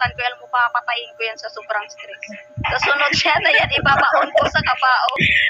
kalimutan ko yan, papatayin ko yan sa sobrang stress. Sa sunod siya na yan, ibabaon ko sa kabao.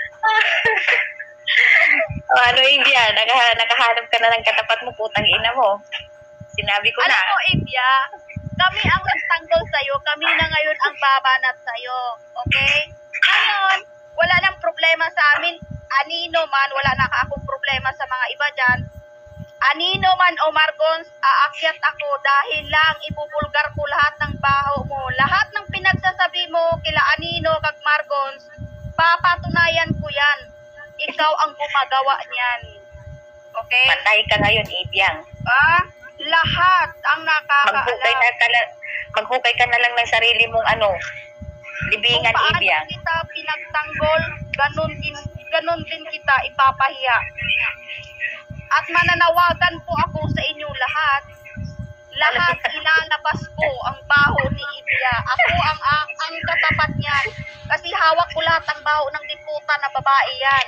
Ano, Ivia, nakahanap ka na ng katapat mo, putang ina mo. Sinabi ko na. Alam mo, Ivia, kami ang nagtanggol sa'yo, kami na ngayon ang babanat sa'yo. Okay? Ngayon, wala nang problema sa amin. Anino man, wala na akong problema sa mga iba dyan. Anino man o Margons, aakyat ako dahil lang ibubulgar ko lahat ng baho mo. Lahat ng pinagsasabi mo kila Anino kag Margons, papatunayan ko yan. Ikaw ang gumagawa niyan. Okay? Patay ka ngayon, Ivyang. Lahat ang nakakaalam. Maghukay ka na lang ng sarili mong libingan, Kung Ivyang. paano kita pinagtanggol, ganun din kita ipapahiya. At mananawagan po ako sa inyo lahat. Lahat ilalabas ko ang baho ni Ivia. Ako ang katapat niyan. Kasi hawak ko lahat ang baho ng diputa na babae yan.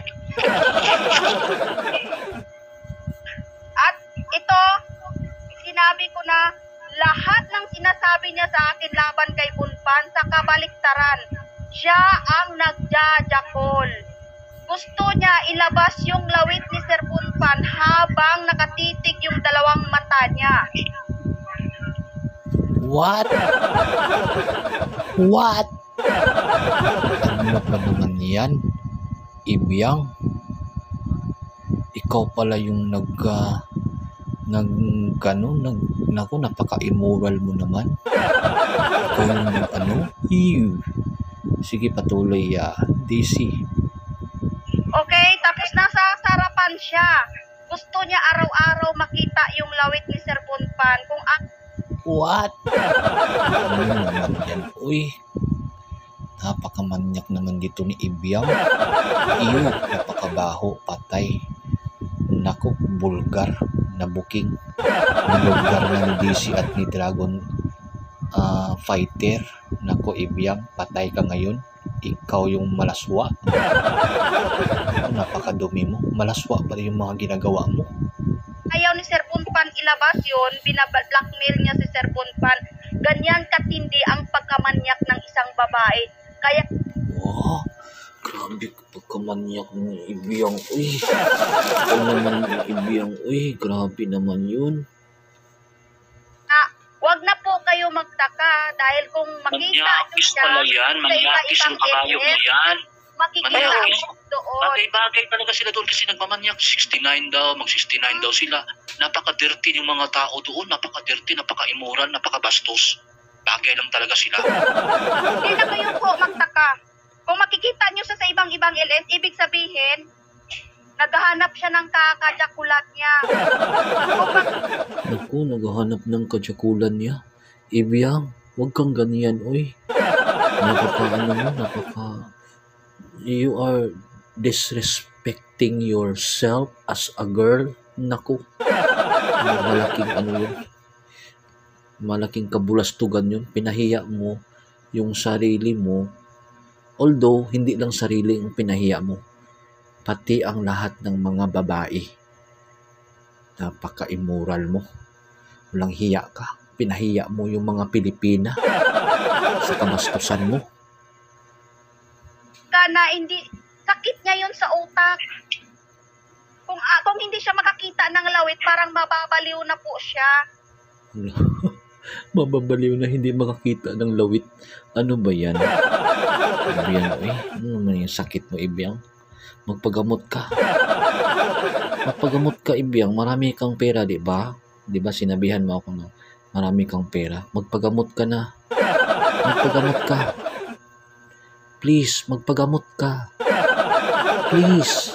At ito, sinabi ko na lahat ng sinasabi niya sa akin laban kay Bunpan sa kabaliktaran. Siya ang nagjajakol. Gusto niya ilabas yung lawit ni Sir Bunpan habang nakatitig yung dalawang mata niya. What? What? Ano pa naman yan? Ivyang? Ikaw pala yung naku, napaka-immoral mo naman. Ikaw yung Ew. Sige, patuloy, DC. Okay, tapos nasa sarapan siya. Gusto niya araw-araw makita yung lawit ni Sir Bunpan. What? Ano naman yan? Uy, napakamanyak naman dito ni Ivyang. Iyo, napakabaho, patay. Naku, bulgar na booking. Bulgar na ni DC at ni Dragon Fighter. Naku, Ivyang, patay ka ngayon. Ikaw yung malaswa. Napakadumi mo. Malaswa pa rin yung mga ginagawa mo. Ayaw ni Sir Bunpan ilabas yun, binablackmail niya si Sir Bunpan. Ganyan katindi ang pagkamanyak ng isang babae. Kaya, wow, grabe pagkamanyak ng Ivyang. Uy, ano naman yung Ivyang? Uy, grabe naman yun. wag na po kayo magtaka dahil kung makita nyo siya pala yan, manyakis ang kabayog na yan. makikita mo doon. Bagay-bagay talaga sila doon kasi nagmamanyak. 69 daw, mag-69 daw sila. Napaka-dirty yung mga tao doon. Napaka-dirty, napaka-immoral, napaka-bastos. Bagay lang talaga sila. Hindi na kayo po magtaka. Kung makikita nyo sa ibang-ibang LN, ibig sabihin, naghahanap siya ng kakajakulat niya. Naku, naghahanap ng kajakulan niya. Ivyang, huwag kang ganyan, uy. You are disrespecting yourself as a girl. Naku, malaking yun. Malaking kabulastugan yun. Pinahiya mo yung sarili mo. Although, hindi lang sarili yung pinahiya mo. Pati ang lahat ng mga babae. Napaka-immoral mo. Walang hiya ka. Pinahiya mo yung mga Pilipina sa kabastusan mo. Na hindi, sakit niya yun sa utak. Kung hindi siya makakita ng lawit, parang mababaliw na po siya. Mababaliw na hindi makakita ng lawit. Ano ba yan? Ivyang, ano naman yung sakit mo, Ivyang? Magpagamot ka. Magpagamot ka, Ivyang. Marami kang pera, di ba? Di ba sinabihan mo ako na marami kang pera? Magpagamot ka na. Magpagamot ka. Please, magpagamot ka. Please.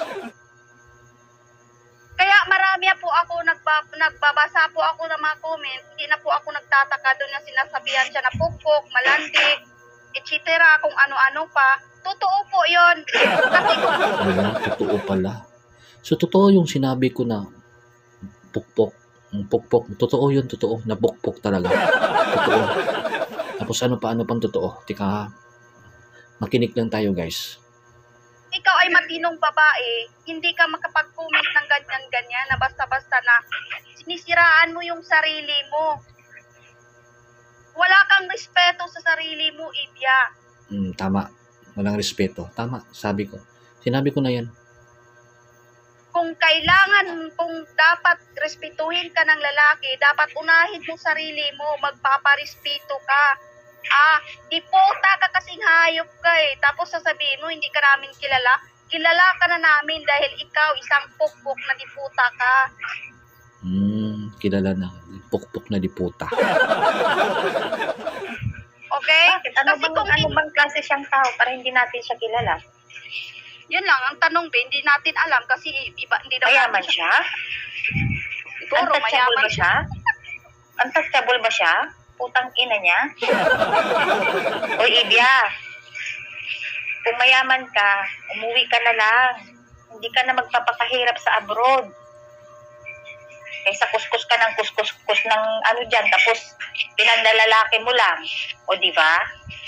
Kaya marami po ako nagbabasa po ako ng mga comment. Hindi na po ako nagtataka doon na sinasabihan siya na pukpok, malandik, etc. kung ano-ano pa. Totoo po yun. Kasi Totoo pala. So, totoo yung sinabi ko na pukpok. Pukpok. Totoo yun, totoo. Na pukpok talaga. Totoo. Tapos ano pang totoo? Tika ha. Makinig lang tayo, guys. ikaw ay matinong babae, hindi ka makapag-comment ng ganyan-ganyan na basta-basta na sinisiraan mo yung sarili mo. Wala kang respeto sa sarili mo, Ibya. Tama. Walang respeto. Tama. Sabi ko. Sinabi ko na yan. Kung dapat respetuhin ka ng lalaki, dapat unahin mo sarili mo, magpaparespeto ka. Di puta ka kasing hayop ka eh. Tapos sasabihin mo, hindi ka namin kilala. Kilala ka na namin dahil ikaw isang pukpok na diputa ka. Kilala na. Pukpok na diputa. Okay? Bakit? Ano bang klase siyang tao para hindi natin siya kilala? Yun lang, ang tanong ba, hindi natin alam kasi iba, hindi naman. Mayaman siya? Siguro, Untouchable mayaman ba siya? Untouchable ba siya? Putang ina niya? O Ibya, kung mayaman ka, umuwi ka na lang. Hindi ka na magpapakahirap sa abroad. Kaysa kuskus ka ng kuskus ng ano dyan, tapos pinanlalalaki mo lang. O di ba?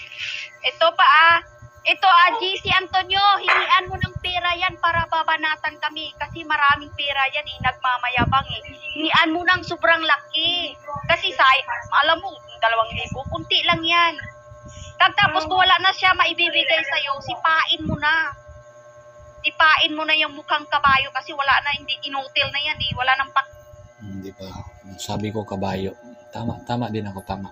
Ito GC Antonio, hingian mo ng pera yan para babanatan kami kasi maraming pera yan nagmamayabang Hingian mo ng sobrang laki. Kasi alam mo, 2,000, kunti lang yan. Tapos kung wala na siya maibibigay sa'yo, sipain mo na. Sipain mo na yung mukhang kabayo kasi wala na, hindi inutil na yan wala nang Hindi ba? Sabi ko kabayo. Tama din ako. Tama.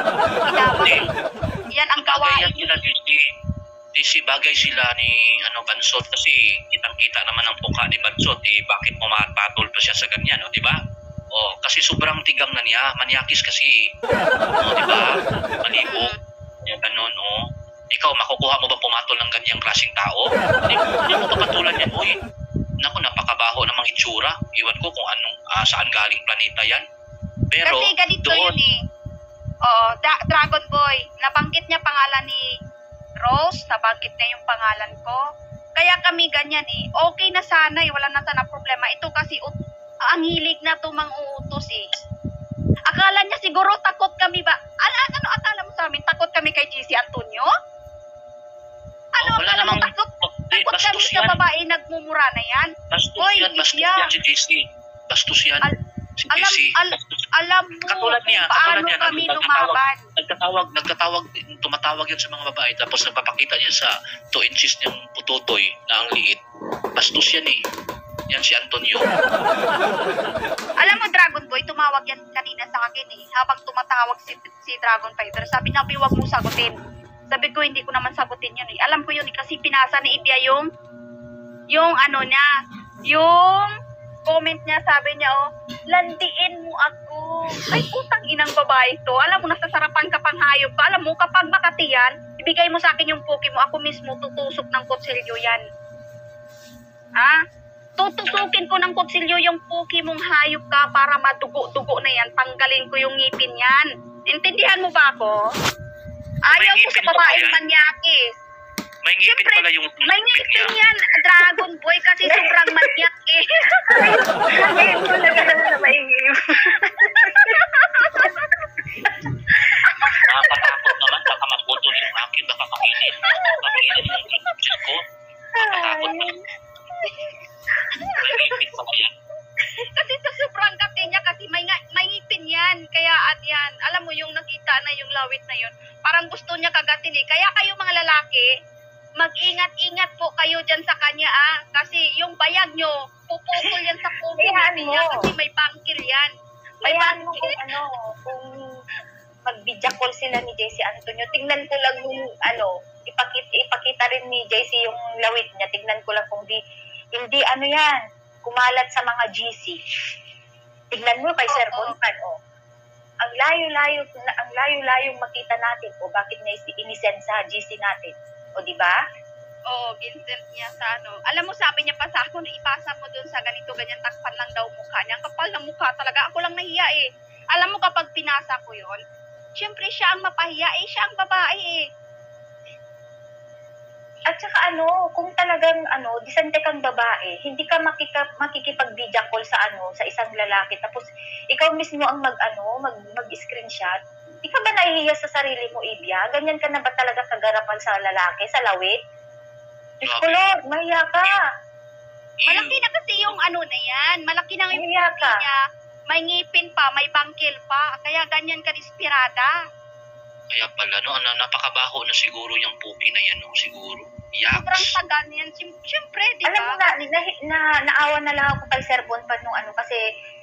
Yan ang Bagay gawain. yan sila, bagay sila ni Bansot kasi kitang-kita naman ang mukha ni Bansot bakit pumapatol pa siya sa ganyan, di ba? Kasi sobrang tigang na niya, manyakis kasi. Di ba? Malibog. Yung ganun, Ikaw, makukuha mo ba pumatol ng ganyang klaseng tao? Hindi mo kapatulan yan, naku, napakabaho namang itsura. Iwan ko kung saan galing planeta yan. Pero, Kasi ganito doon, yun Dragon Boy, nabanggit niya pangalan ni Rose, nabanggit niya yung pangalan ko. Kaya kami ganyan Okay na sana wala na sana problema. Ito kasi ang hilig na tumang uutos Akala niya siguro takot kami ba? Ano akala mo sa amin? Takot kami kay GC Antonio? Ano wala akala mo namang takot kami bastos sa yan. babae nagmumura na yan? Bastos Hoy, bastos Ibya. yan si JC. Bastos yan. Si Alam, JC. alam mo Katulad niya, paano katulad niya, kami lumaban. tumatawag yan sa mga babae tapos nagpapakita niya sa 2 inches niyang putotoy na ang liit. Bastos yan Yan si Antonio. Alam mo, Dragon Boy, tumawag yan kanina sa akin habang tumatawag si Dragon Fighter. Sabi na, huwag mo sagutin. Sabi ko, hindi ko naman sagutin yun Alam ko yun kasi pinasa ni Ibya yung comment niya, sabi niya, landiin mo ako. Ay, putang inang babae to. Alam mo, nasasarapan ka pang hayop ka. Alam mo, kapag makati yan, ibigay mo sa akin yung puki mo. Ako mismo tutusok ng kutsilyo yan. Tutusukin ko ng kutsilyo yung puki mong hayop ka para madugo-dugo na yan. Tanggalin ko yung ngipin yan. Intindihan mo ba ako? Ayaw ko sa babaeng manyakis. May ngipin pala yung May ngipin yan, Dragon Boy, kasi sobrang manyak Ngayon ko lang na maingip. Nakakatakot naman. Baka maputol yung akin. Baka makainin. Makainin yung kutsil ko. Nakakatakot naman. May ngipin pala yan. Kasi sa sobrang kati niya, kasi may ngipin yan. Kaya yan, alam mo yung nakita na yung lawit na yun, parang gusto niya kagatin Kaya kayo mga lalaki, mag-ingat-ingat po kayo dyan sa kanya kasi yung bayag nyo, puputol yan sa puso niya kasi may bangkil yan. May Bayaan mo bangkil. kung mag-video call sila ni JC Antonio. Tingnan ko lang yung ipakita rin ni JC yung lawit niya. Tingnan ko lang kung hindi yan, kumalat sa mga GC. Tingnan mo kay Sir Bonpan, Ang layo-layong makita natin bakit niya inisend sa GC natin. Di ba? Oo, Vincent niya sa Alam mo, sabi niya pa sa akin, ipasa mo dun sa ganito, ganyan, takpan lang daw mukha niya. Ang kapal ng mukha talaga. Ako lang nahiya Alam mo, kapag pinasa ko yun, syempre siya ang mapahiya siya ang babae At saka kung talagang disante kang babae, hindi ka makikipag-video call sa isang lalaki tapos ikaw mismo ang mag-screenshot. Di ka ba nahihiya sa sarili mo, Ibya? Ganyan ka na ba talaga kagarapan sa lalaki, sa lawit? Diyos ko, Lord, mahiya ka. Malaki na kasi yung na yan. Malaki na yung Mahiya ka. niya. May ngipin pa, may bangkil pa. Kaya ganyan ka desperada. Kaya pala, no, napakabaho na siguro yung puki na yan, no, siguro. Sobrang Yaks. tagal niyan. Siyempre, di Alam mo ba? naawa na lang ako kay Sir Bon pa nung ano, kasi